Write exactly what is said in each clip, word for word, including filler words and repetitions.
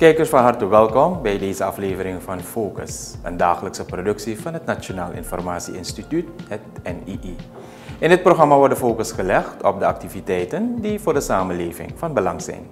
Kijkers, van harte welkom bij deze aflevering van Focus, een dagelijkse productie van het Nationaal Informatie Instituut, het N I I. In dit programma wordt de focus gelegd op de activiteiten die voor de samenleving van belang zijn.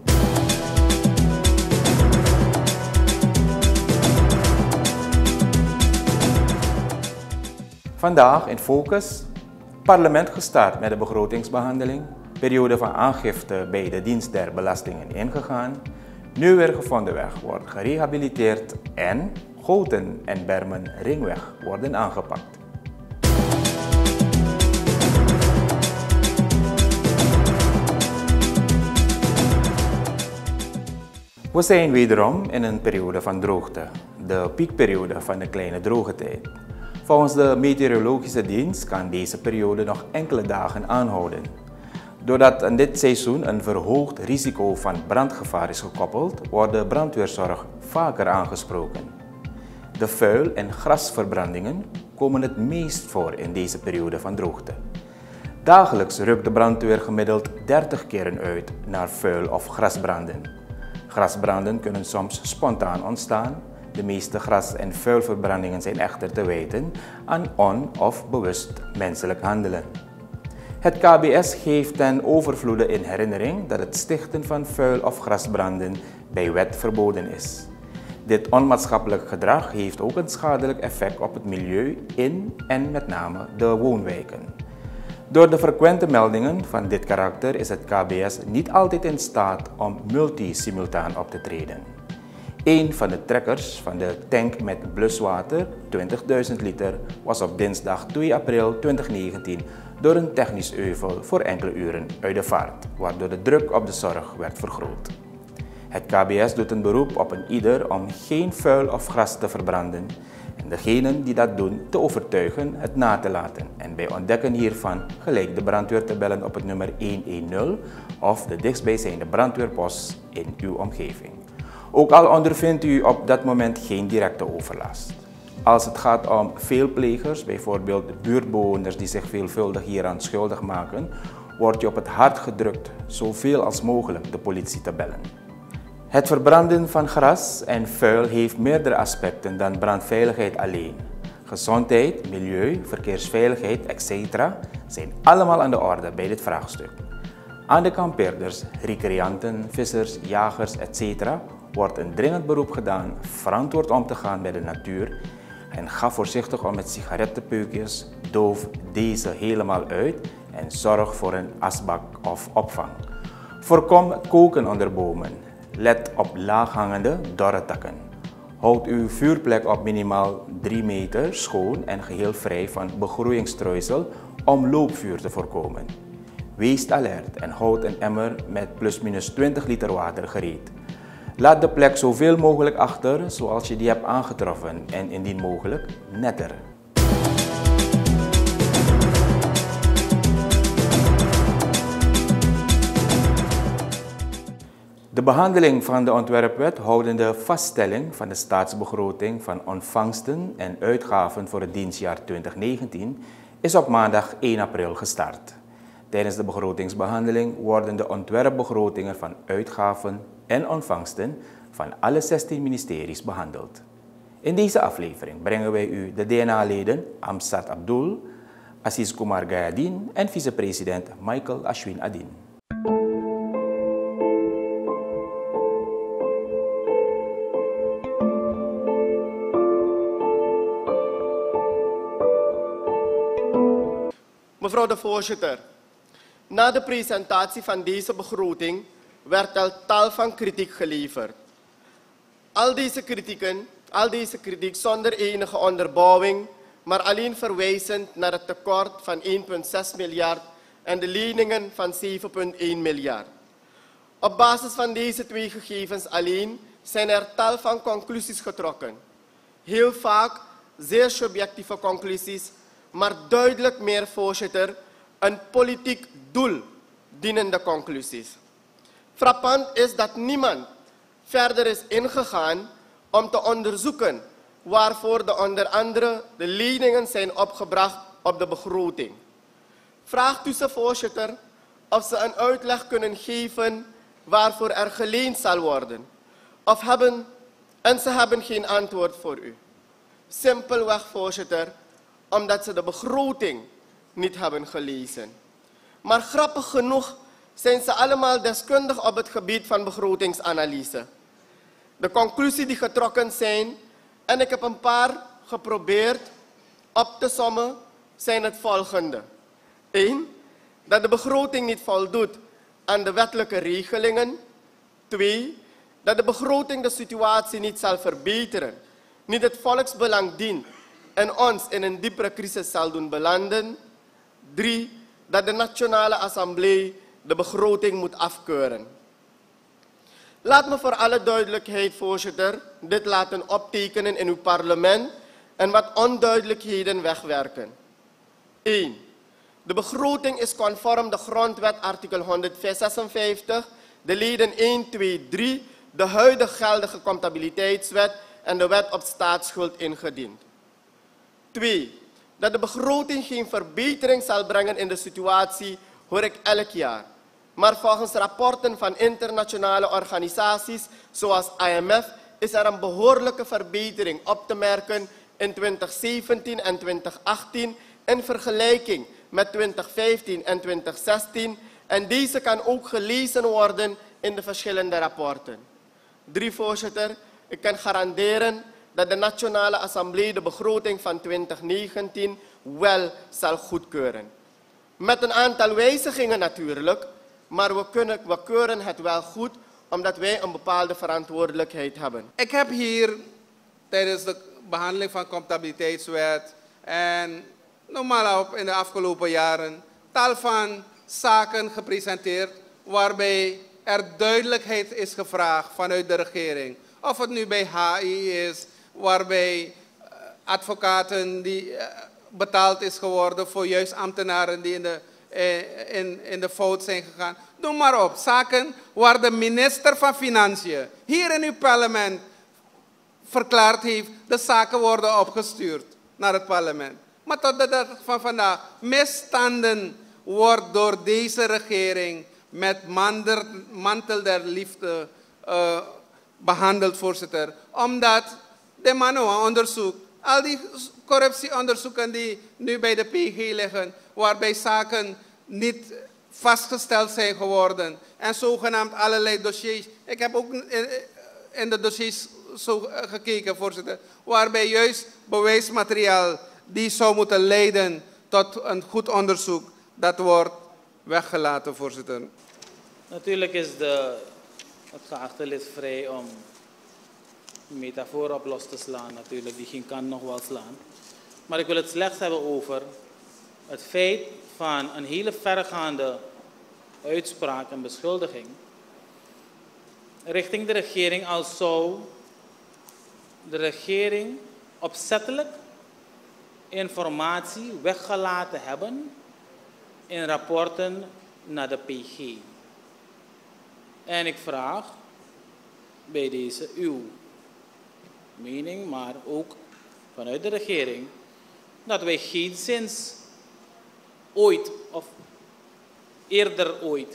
Vandaag in Focus, parlement gestart met de begrotingsbehandeling, periode van aangifte bij de dienst der belastingen ingegaan, nu weer gevonden weg wordt gerehabiliteerd en Goten en Bermen ringweg worden aangepakt. We zijn wederom in een periode van droogte, de piekperiode van de kleine droogtetijd. Volgens de meteorologische dienst kan deze periode nog enkele dagen aanhouden. Doordat in dit seizoen een verhoogd risico van brandgevaar is gekoppeld, wordt de brandweerzorg vaker aangesproken. De vuil- en grasverbrandingen komen het meest voor in deze periode van droogte. Dagelijks rukt de brandweer gemiddeld dertig keren uit naar vuil- of grasbranden. Grasbranden kunnen soms spontaan ontstaan. De meeste gras- en vuilverbrandingen zijn echter te wijten aan on- of bewust menselijk handelen. Het K B S geeft ten overvloede in herinnering dat het stichten van vuil- of grasbranden bij wet verboden is. Dit onmaatschappelijk gedrag heeft ook een schadelijk effect op het milieu in en met name de woonwijken. Door de frequente meldingen van dit karakter is het K B S niet altijd in staat om multi-simultaan op te treden. Een van de trekkers van de tank met bluswater, twintigduizend liter, was op dinsdag twee april tweeduizend negentien door een technisch euvel voor enkele uren uit de vaart, waardoor de druk op de zorg werd vergroot. Het K B S doet een beroep op een ieder om geen vuil of gras te verbranden en degenen die dat doen te overtuigen het na te laten en bij ontdekken hiervan gelijk de brandweer te bellen op het nummer honderdtien of de dichtstbijzijnde brandweerpost in uw omgeving. Ook al ondervindt u op dat moment geen directe overlast. Als het gaat om veelplegers, bijvoorbeeld buurtbewoners die zich veelvuldig hieraan schuldig maken, wordt u op het hart gedrukt zoveel als mogelijk de politie te bellen. Het verbranden van gras en vuil heeft meerdere aspecten dan brandveiligheid alleen. Gezondheid, milieu, verkeersveiligheid, et cetera zijn allemaal aan de orde bij dit vraagstuk. Aan de kampeerders, recreanten, vissers, jagers, et cetera wordt een dringend beroep gedaan verantwoord om te gaan met de natuur en ga voorzichtig om met sigarettenpeukjes, doof deze helemaal uit en zorg voor een asbak of opvang. Voorkom koken onder bomen. Let op laaghangende dorre takken. Houd uw vuurplek op minimaal drie meter schoon en geheel vrij van begroeiingsstruisel om loopvuur te voorkomen. Wees alert en houd een emmer met plusminus twintig liter water gereed. Laat de plek zoveel mogelijk achter zoals je die hebt aangetroffen en indien mogelijk netter. De behandeling van de ontwerpwet houdende vaststelling van de staatsbegroting van ontvangsten en uitgaven voor het dienstjaar twintig negentien is op maandag één april gestart. Tijdens de begrotingsbehandeling worden de ontwerpbegrotingen van uitgaven en ontvangsten van alle zestien ministeries behandeld. In deze aflevering brengen wij u de D N A-leden Amsat Abdul, Aziz Kumar Gayadin en vicepresident Michael Ashwin Adin. Mevrouw de voorzitter, na de presentatie van deze begroting werd al tal van kritiek geleverd. Al deze kritieken, al deze kritiek zonder enige onderbouwing, maar alleen verwijzend naar het tekort van één komma zes miljard en de leningen van zeven komma één miljard. Op basis van deze twee gegevens alleen zijn er tal van conclusies getrokken. Heel vaak zeer subjectieve conclusies, maar duidelijk meer, voorzitter, een politiek doel dienende conclusies. Frappant is dat niemand verder is ingegaan om te onderzoeken waarvoor de onder andere de leningen zijn opgebracht op de begroting. Vraagt u ze, voorzitter, of ze een uitleg kunnen geven waarvoor er geleend zal worden. Of hebben, en ze hebben geen antwoord voor u. Simpelweg, voorzitter, omdat ze de begroting niet hebben gelezen. Maar grappig genoeg zijn ze allemaal deskundig op het gebied van begrotingsanalyse. De conclusies die getrokken zijn, en ik heb een paar geprobeerd op te sommen, zijn het volgende. één. Dat de begroting niet voldoet aan de wettelijke regelingen. twee. Dat de begroting de situatie niet zal verbeteren, niet het volksbelang dient en ons in een diepere crisis zal doen belanden. drie. Dat de Nationale Assemblée de begroting moet afkeuren. Laat me voor alle duidelijkheid, voorzitter, dit laten optekenen in uw parlement en wat onduidelijkheden wegwerken. één. De begroting is conform de grondwet artikel honderdzesenvijftig, de leden één, twee, drie, de huidig geldige comptabiliteitswet en de wet op staatsschuld ingediend. twee. Dat de begroting geen verbetering zal brengen in de situatie, hoor ik elk jaar. Maar volgens rapporten van internationale organisaties zoals I M F is er een behoorlijke verbetering op te merken in twintig zeventien en twintig achttien in vergelijking met twintig vijftien en twintig zestien en deze kan ook gelezen worden in de verschillende rapporten. drie. Voorzitter, ik kan garanderen dat de Nationale Assemblée de begroting van twintig negentien wel zal goedkeuren. Met een aantal wijzigingen natuurlijk, maar we, kunnen, we keuren het wel goed omdat wij een bepaalde verantwoordelijkheid hebben. Ik heb hier tijdens de behandeling van comptabiliteitswet en normaal op in de afgelopen jaren tal van zaken gepresenteerd waarbij er duidelijkheid is gevraagd vanuit de regering. Of het nu bij H I is, waarbij advocaten die betaald is geworden voor juist ambtenaren die in de, in, in de fout zijn gegaan. Noem maar op, zaken waar de minister van Financiën hier in uw parlement verklaard heeft, de zaken worden opgestuurd naar het parlement. Maar tot de dag van vandaag, misstanden wordt door deze regering met mander, mantel der liefde uh, behandeld, voorzitter. Omdat de Manoa-onderzoek, al die corruptieonderzoeken die nu bij de P G liggen, waarbij zaken niet vastgesteld zijn geworden en zogenaamd allerlei dossiers. Ik heb ook in de dossiers zo gekeken, voorzitter, waarbij juist bewijsmateriaal die zou moeten leiden tot een goed onderzoek, dat wordt weggelaten, voorzitter. Natuurlijk is de, het geachte lid vrij om een metafoor op los te slaan, natuurlijk, die geen kan nog wel slaan. Maar ik wil het slechts hebben over het feit van een hele verregaande uitspraak en beschuldiging richting de regering als zou de regering opzettelijk informatie weggelaten hebben in rapporten naar de P G. En ik vraag bij deze uw mening, maar ook vanuit de regering, dat wij geenszins ooit of eerder ooit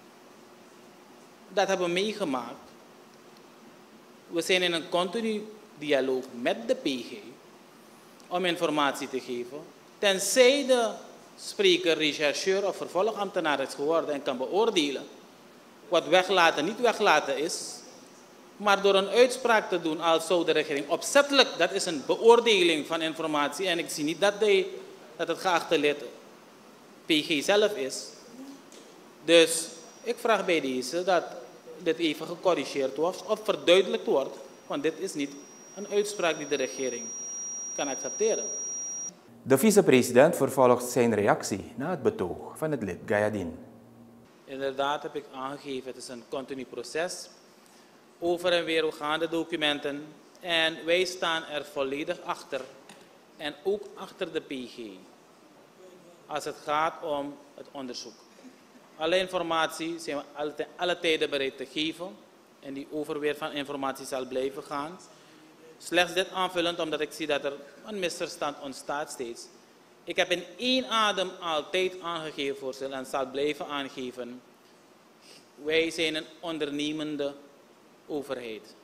dat hebben meegemaakt. We zijn in een continu dialoog met de P G om informatie te geven, tenzij de spreker, rechercheur of vervolgambtenaar is geworden en kan beoordelen wat weglaten, niet weglaten is, maar door een uitspraak te doen als zou de regering opzettelijk, dat is een beoordeling van informatie en ik zie niet dat, de, dat het geachte lid P G zelf is. Dus ik vraag bij deze dat dit even gecorrigeerd wordt of verduidelijkt wordt, want dit is niet een uitspraak die de regering kan accepteren. De vicepresident vervolgt zijn reactie na het betoog van het lid Gayadin. Inderdaad heb ik aangegeven, het is een continu proces. Over en weer gaan de documenten en wij staan er volledig achter en ook achter de P G als het gaat om het onderzoek. Alle informatie zijn we alle, alle tijden bereid te geven en die overweer van informatie zal blijven gaan. Slechts dit aanvullend omdat ik zie dat er een misverstand ontstaat steeds. Ik heb in één adem altijd aangegeven, voorzitter, en zal blijven aangeven. Wij zijn een ondernemende overheid.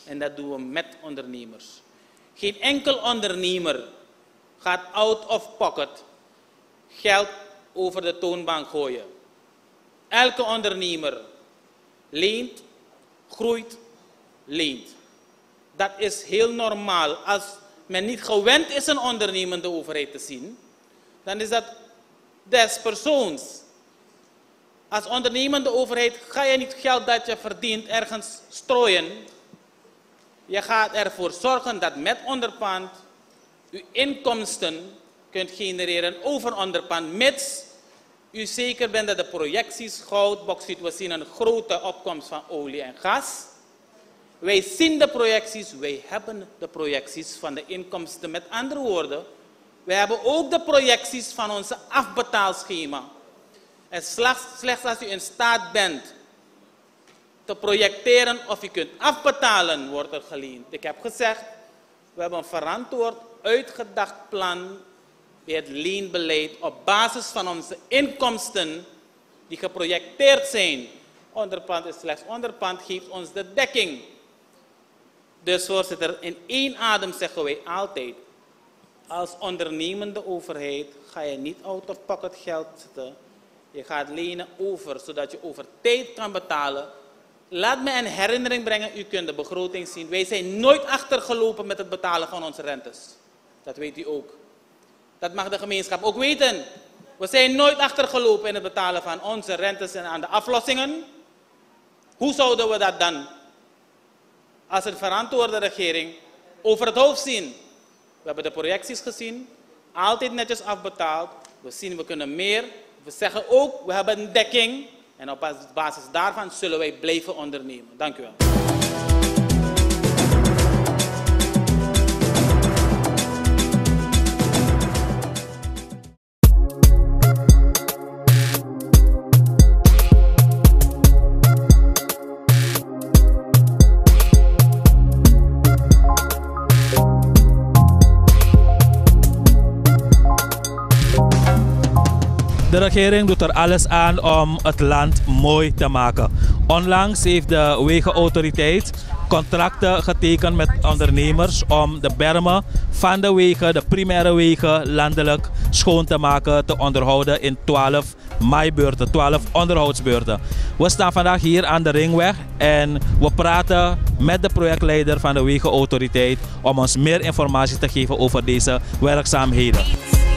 En dat doen we met ondernemers. Geen enkel ondernemer gaat out of pocket geld over de toonbank gooien. Elke ondernemer leent, groeit, leent. Dat is heel normaal. Als men niet gewend is een ondernemende overheid te zien, dan is dat des persoons. Als ondernemende overheid ga je niet geld dat je verdient ergens strooien. Je gaat ervoor zorgen dat met onderpand u inkomsten kunt genereren over onderpand, mits u zeker bent dat de projecties, goud, bauxiet, we zien een grote opkomst van olie en gas. Wij zien de projecties, wij hebben de projecties van de inkomsten. Met andere woorden, wij hebben ook de projecties van onze afbetaalschema. En slechts, slechts als u in staat bent te projecteren of u kunt afbetalen, wordt er geleend. Ik heb gezegd, we hebben een verantwoord, uitgedacht plan bij het leenbeleid op basis van onze inkomsten die geprojecteerd zijn. Onderpand is slechts onderpand, geeft ons de dekking. Dus voorzitter, in één adem zeggen wij altijd, als ondernemende overheid ga je niet out of pocket geld zetten. Je gaat lenen over, zodat je over tijd kan betalen. Laat me een herinnering brengen, u kunt de begroting zien. Wij zijn nooit achtergelopen met het betalen van onze rentes. Dat weet u ook. Dat mag de gemeenschap ook weten. We zijn nooit achtergelopen in het betalen van onze rentes en aan de aflossingen. Hoe zouden we dat dan als een verantwoorde regering over het hoofd zien? We hebben de projecties gezien, altijd netjes afbetaald. We zien we kunnen meer. We zeggen ook, we hebben een dekking. En op basis daarvan zullen wij blijven ondernemen. Dank u wel. De regering doet er alles aan om het land mooi te maken. Onlangs heeft de Wegenautoriteit contracten getekend met ondernemers om de bermen van de wegen, de primaire wegen, landelijk schoon te maken, te onderhouden in twaalf maaibeurten, twaalf onderhoudsbeurten. We staan vandaag hier aan de Ringweg en we praten met de projectleider van de Wegenautoriteit om ons meer informatie te geven over deze werkzaamheden.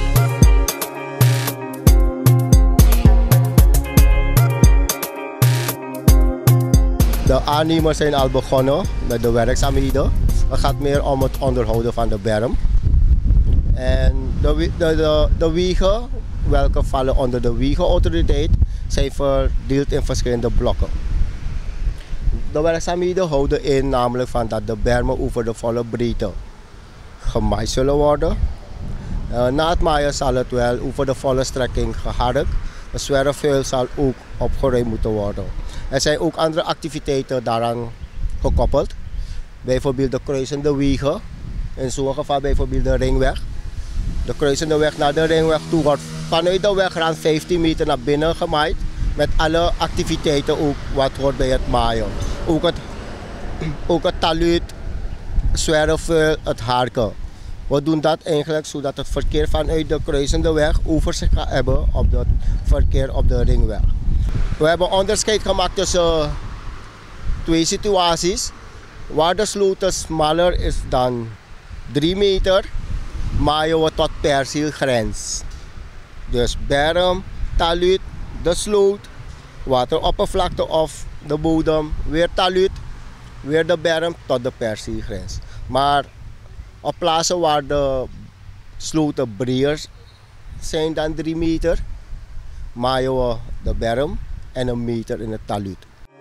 De aannemers zijn al begonnen met de werkzaamheden. Het gaat meer om het onderhouden van de berm. En de, de, de, de wegen, welke vallen onder de Wegenautoriteit, zijn verdeeld in verschillende blokken. De werkzaamheden houden in namelijk van dat de bermen over de volle breedte gemaaid zullen worden. Uh, na het maaien zal het wel over de volle strekking geharkt. De zwerfvuil zal ook opgeruimd moeten worden. Er zijn ook andere activiteiten daaraan gekoppeld. Bijvoorbeeld de kruisende wegen. In zo'n geval bijvoorbeeld de ringweg. De kruisende weg naar de ringweg toe wordt vanuit de wegrand vijftien meter naar binnen gemaaid. Met alle activiteiten ook wat hoort bij het maaien. Ook het, ook het taluut, zwerfvuil, het harken. We doen dat eigenlijk zodat het verkeer vanuit de kruisende weg overzicht gaat hebben op het verkeer op de ringweg. We hebben onderscheid gemaakt tussen twee situaties. Waar de sloten smaller is dan drie meter, maaien we tot perceelgrens. Dus berm, taluut, de sloot, wateroppervlakte of de bodem, weer taluut, weer de berm tot de perceelgrens. Maar op plaatsen waar de sloten breder zijn dan drie meter, maaien we de berm en een meter in het taluut.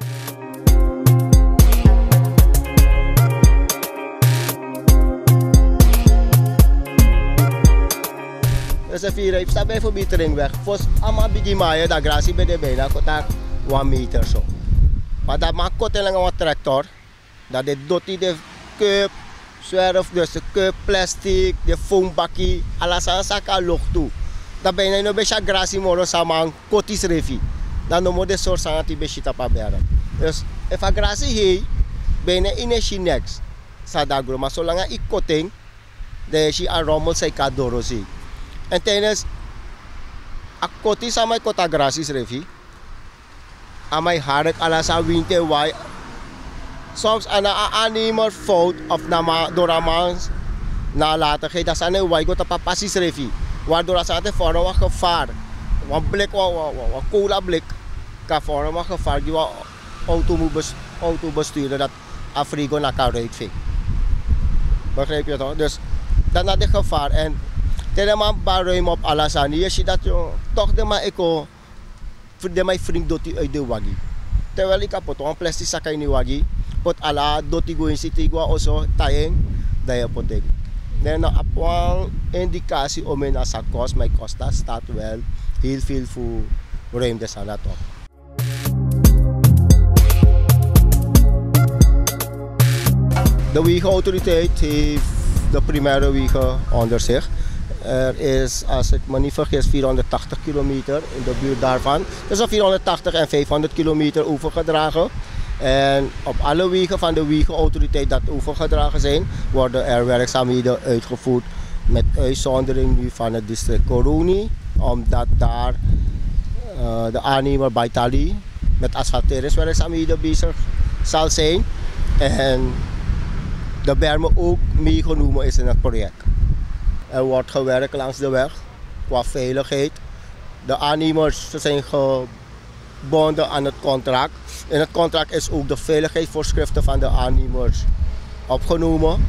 Dus even ik sta bijvoorbeeld de ringweg. Voor allemaal begin maaien, dat grasie bij de bijna kotak een meter zo. Maar dat maakt kort en een tractor. Dat dit dotti de keup, zwerf, dus de keup, plastic, de foambakkie, alles aan zaken lucht toe. Dat bijna een beetje grasie moro samen kotis refi. Dan noemen we de soort van die beetje tapaberen. Dus if a grasie hei, bijna in een Chinex. Sadagro, maar zolang ik koting, dan is hij aan rommel zijn kadorosi. En tijdens a koti sa may kotagrasis revi, a may harek ala sa winter wai, soms ana a animer fout of nama doramans nalatigheid, dat zijn wai gota papasis revi, waardoor als het voor een gevaar, een blik, een cola blik, kan voor een gevaar die auto besturen dat Afrigo naar kan rijden. Begrijp je toch? Dus dan had ik gevaar en tegen man baruim op alasani, je ziet dat je toch de maar ik de mijn vriend doet uit de wagi. Terwijl ik kapot een plastic zak in de wagi, pot ala doet die goeie zitten gua also tayeng, dat je potek. Dan op een indicatie om in asa kost, mijn kosta staat wel heel veel voor ruimte aan dat op. De wegenautoriteit heeft de primaire wegen onder zich. Er is, als ik me niet vergis, vierhonderdtachtig kilometer in de buurt daarvan. Tussen vierhonderdtachtig en vijfhonderd kilometer overgedragen. En op alle wegen van de wegenautoriteit dat overgedragen zijn, worden er werkzaamheden uitgevoerd. Met uitzondering nu van het district Koroni, omdat daar uh, de aannemer Baitali met asfalteringswerkzaamheden bezig zal zijn. En de bermen ook meegenomen is in het project. Er wordt gewerkt langs de weg qua veiligheid. De aannemers zijn gebonden aan het contract. In het contract is ook de veiligheidsvoorschriften van de aannemers opgenomen.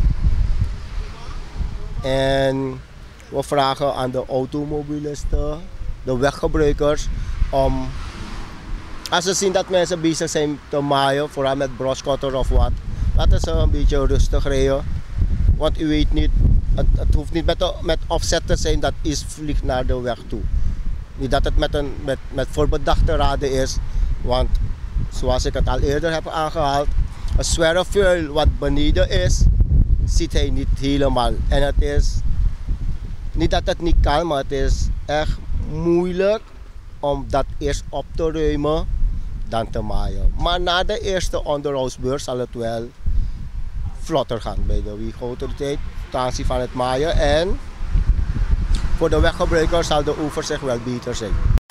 En we vragen aan de automobilisten, de weggebruikers, om als ze zien dat mensen bezig zijn te maaien, vooral met broskotter of wat, laten ze een beetje rustig rijden. Want u weet niet, het, het hoeft niet met, de, met opzet te zijn dat iets vliegt naar de weg toe. Niet dat het met, een, met, met voorbedachte raden is, want zoals ik het al eerder heb aangehaald, een zwerfvuil wat beneden is, ziet hij niet helemaal. En het is, niet dat het niet kan, maar het is echt moeilijk om dat eerst op te ruimen dan te maaien. Maar na de eerste onderhoudsbeurt zal het wel vlotter gaan bij de wegenautoriteit ten aanzien van het maaien. En voor de weggebruiker zal de overzicht wel beter zijn.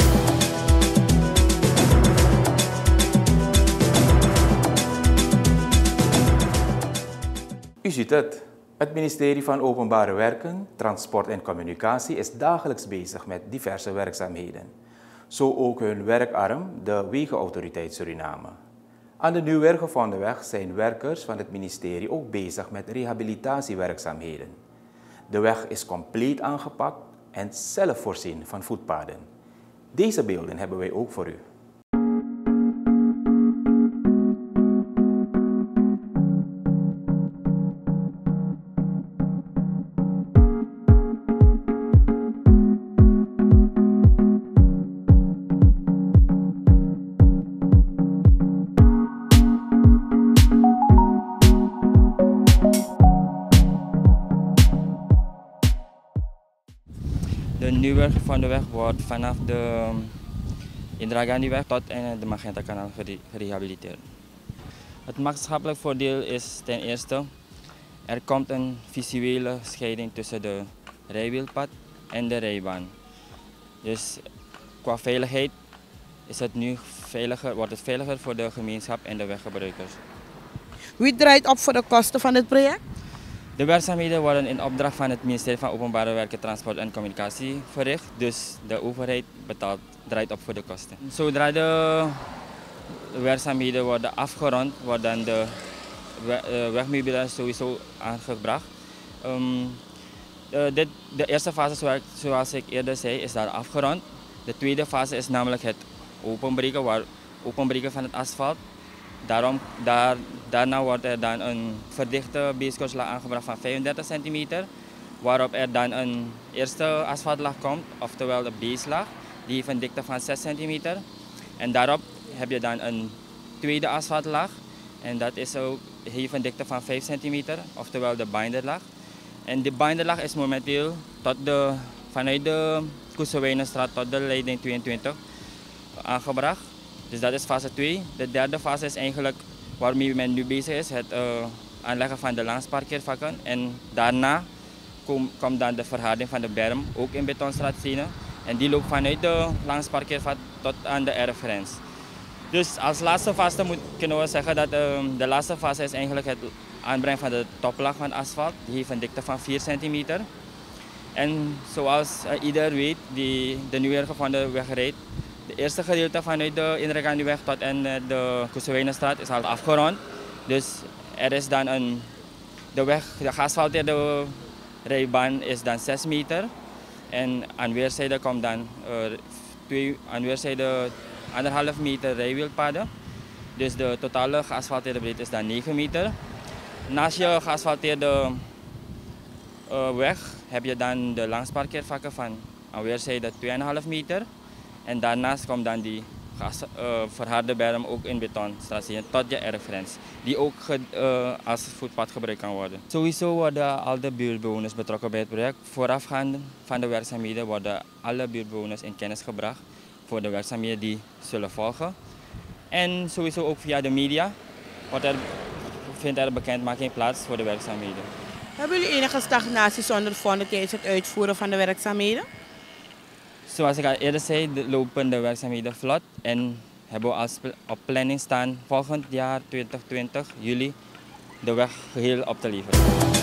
U ziet het. Het ministerie van Openbare Werken, Transport en Communicatie is dagelijks bezig met diverse werkzaamheden. Zo ook hun werkarm, de Wegenautoriteit Suriname. Aan de nieuw gevonden weg zijn werkers van het ministerie ook bezig met rehabilitatiewerkzaamheden. De weg is compleet aangepakt en zelf voorzien van voetpaden. Deze beelden hebben wij ook voor u. De nieuwe van de weg wordt vanaf de Indira Gandhiweg tot en de Magenta-kanaal gerehabiliteerd. Het maatschappelijk voordeel is ten eerste, er komt een visuele scheiding tussen de rijwielpad en de rijbaan. Dus qua veiligheid is het nu veiliger, wordt het veiliger voor de gemeenschap en de weggebruikers. Wie draait op voor de kosten van dit project? De werkzaamheden worden in opdracht van het ministerie van Openbare Werken, Transport en Communicatie verricht. Dus de overheid betaalt, draait op voor de kosten. Zodra de werkzaamheden worden afgerond, wordt dan de wegmeubilair sowieso aangebracht. Um, de, de, de eerste fase, zoals ik eerder zei, is daar afgerond. De tweede fase is namelijk het openbreken, waar, openbreken van het asfalt. Daarom, daar, daarna wordt er dan een verdichte basecourslaag aangebracht van vijfendertig centimeter, waarop er dan een eerste asfaltlaag komt, oftewel de baselaag, die heeft een dikte van zes centimeter. En daarop heb je dan een tweede asfaltlaag, en dat is ook, heeft een dikte van vijf centimeter, oftewel de binderlaag. En de binderlaag is momenteel tot de, vanuit de Koesewijnenstraat tot de leiding tweeëntwintig aangebracht. Dus dat is fase twee. De derde fase is eigenlijk waarmee men nu bezig is, het uh, aanleggen van de langsparkeervakken. En daarna komt kom dan de verharding van de berm, ook in betonstraatstenen. En die loopt vanuit de langsparkeervat tot aan de erfgrens. Dus als laatste fase moet, kunnen we zeggen dat uh, de laatste fase is eigenlijk het aanbrengen van de toplaag van asfalt. Die heeft een dikte van vier centimeter. En zoals uh, ieder weet die de nieuwer gevonden weg rijdt, de eerste gedeelte vanuit de inregaande weg tot en uh, de Koesewijnenstraat is al afgerond. Dus er is dan een, de weg, de geasfalteerde rijbaan is dan zes meter. En aan weerszijden komt dan uh, twee, aan weerszijden anderhalf meter rijwielpaden. Dus de totale geasfalteerde breedte is dan negen meter. Naast je geasfalteerde uh, weg heb je dan de langsparkeervakken van aan weerszijden twee komma vijf meter. En daarnaast komt dan die gas, uh, verharde berm ook in betonstraatstenen tot je erfgrens, die ook ge, uh, als voetpad gebruikt kan worden. Sowieso worden al de buurtbewoners betrokken bij het project. Voorafgaand van de werkzaamheden worden alle buurtbewoners in kennis gebracht voor de werkzaamheden die zullen volgen. En sowieso ook via de media wordt er, vindt er bekendmaking plaats voor de werkzaamheden. Hebben jullie enige stagnatie zonder fondsen tijdens het uitvoeren van de werkzaamheden? Zoals ik al eerder zei, lopen de werkzaamheden vlot en hebben we als op planning staan volgend jaar twintig twintig, juli, de weg geheel op te leveren.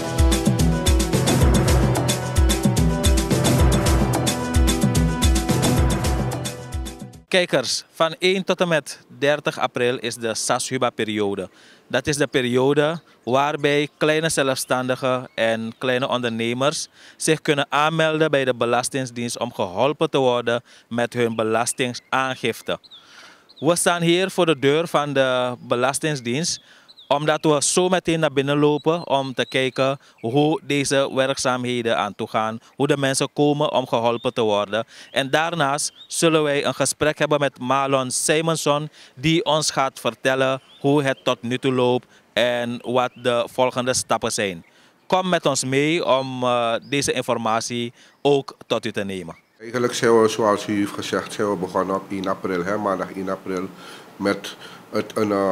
Kijkers, van één tot en met dertig april is de SASHUBA-periode. Dat is de periode waarbij kleine zelfstandigen en kleine ondernemers zich kunnen aanmelden bij de Belastingdienst om geholpen te worden met hun belastingaangifte. We staan hier voor de deur van de Belastingdienst omdat we zo meteen naar binnen lopen om te kijken hoe deze werkzaamheden aan toe gaan, hoe de mensen komen om geholpen te worden. En daarnaast zullen wij een gesprek hebben met Marlon Simonson, die ons gaat vertellen hoe het tot nu toe loopt en wat de volgende stappen zijn. Kom met ons mee om uh, deze informatie ook tot u te nemen. Eigenlijk zijn we, zoals u heeft gezegd, zijn we begonnen op één april, hè, maandag één april, met het, een, uh,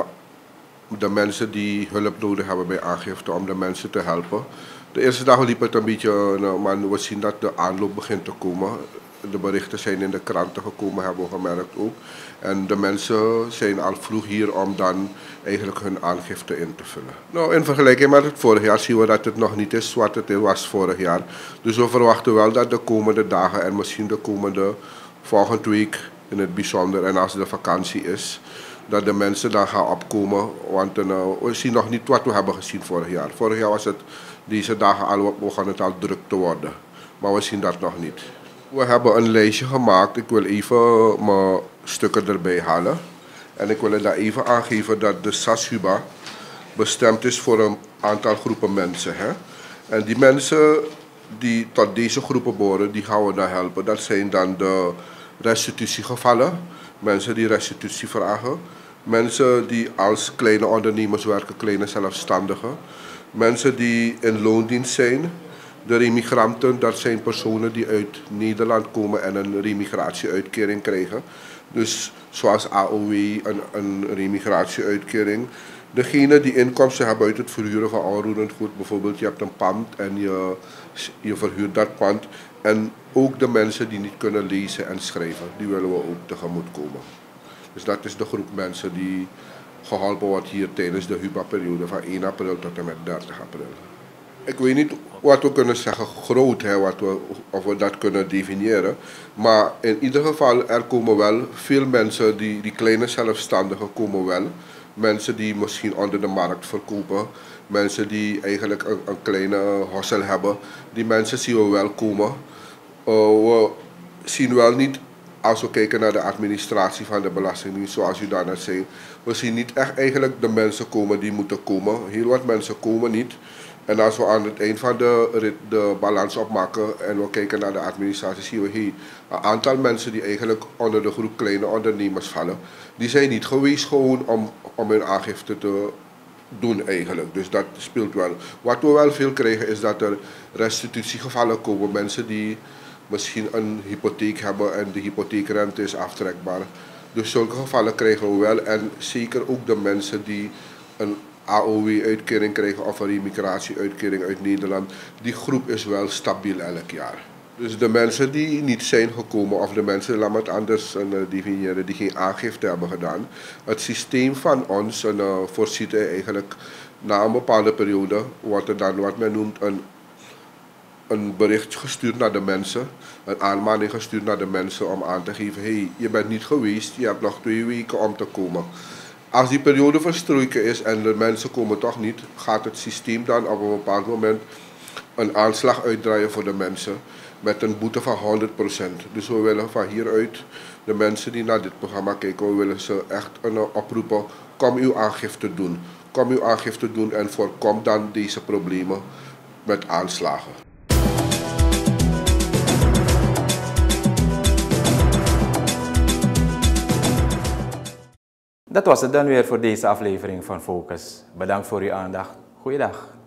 de mensen die hulp nodig hebben bij aangifte, om de mensen te helpen. De eerste dag liep het een beetje, uh, maar we zien dat de aanloop begint te komen. De berichten zijn in de kranten gekomen, hebben we gemerkt ook. En de mensen zijn al vroeg hier om dan eigenlijk hun aangifte in te vullen. Nou, in vergelijking met het vorig jaar zien we dat het nog niet is wat het was vorig jaar. Dus we verwachten wel dat de komende dagen en misschien de komende volgende week in het bijzonder en als de vakantie is, dat de mensen dan gaan opkomen. Want uh, we zien nog niet wat we hebben gezien vorig jaar. Vorig jaar was het deze dagen al, begon het al druk te worden. Maar we zien dat nog niet. We hebben een lijstje gemaakt. Ik wil even mijn stukken erbij halen. En ik wil daar even aangeven dat de SASHUBA bestemd is voor een aantal groepen mensen. Hè? En die mensen die tot deze groepen behoren, die gaan we dan helpen. Dat zijn dan de restitutiegevallen. Mensen die restitutie vragen. Mensen die als kleine ondernemers werken, kleine zelfstandigen. Mensen die in loondienst zijn. De remigranten, dat zijn personen die uit Nederland komen en een remigratieuitkering krijgen. Dus zoals A O W, een, een remigratieuitkering. Degenen die inkomsten hebben uit het verhuren van onroerend goed, bijvoorbeeld je hebt een pand en je, je verhuurt dat pand. En ook de mensen die niet kunnen lezen en schrijven, die willen we ook tegemoetkomen. Dus dat is de groep mensen die geholpen wordt hier tijdens de HUBA-periode van één april tot en met dertig april. Ik weet niet wat we kunnen zeggen groot, hè, wat we, of we dat kunnen definiëren. Maar in ieder geval, er komen wel veel mensen, die, die kleine zelfstandigen komen wel. Mensen die misschien onder de markt verkopen. Mensen die eigenlijk een, een kleine hossel hebben. Die mensen zien we wel komen. Uh, we zien wel niet, als we kijken naar de administratie van de Belastingdienst, zoals u daarnet zei. We zien niet echt eigenlijk de mensen komen die moeten komen. Heel wat mensen komen niet. En als we aan het eind van de rit de balans opmaken en we kijken naar de administratie, zien we hier een aantal mensen die eigenlijk onder de groep kleine ondernemers vallen. Die zijn niet geweest gewoon om, om hun aangifte te doen eigenlijk. Dus dat speelt wel. Wat we wel veel krijgen is dat er restitutiegevallen komen. Mensen die misschien een hypotheek hebben en de hypotheekrente is aftrekbaar. Dus zulke gevallen krijgen we wel. En zeker ook de mensen die een A O W-uitkering krijgen of een remigratie-uitkering uit Nederland. Die groep is wel stabiel elk jaar. Dus de mensen die niet zijn gekomen of de mensen, laat me het anders uh, definiëren, die geen aangifte hebben gedaan. Het systeem van ons uh, voorziet eigenlijk na een bepaalde periode, wordt er dan wat men noemt een, een bericht gestuurd naar de mensen. Een aanmaning gestuurd naar de mensen om aan te geven, hey, je bent niet geweest, je hebt nog twee weken om te komen. Als die periode verstreken is en de mensen komen toch niet, gaat het systeem dan op een bepaald moment een aanslag uitdraaien voor de mensen met een boete van honderd procent. Dus we willen van hieruit de mensen die naar dit programma kijken, we willen ze echt een oproepen, kom uw aangifte doen. Kom uw aangifte doen en voorkom dan deze problemen met aanslagen. Dat was het dan weer voor deze aflevering van Focus. Bedankt voor uw aandacht. Goeiedag.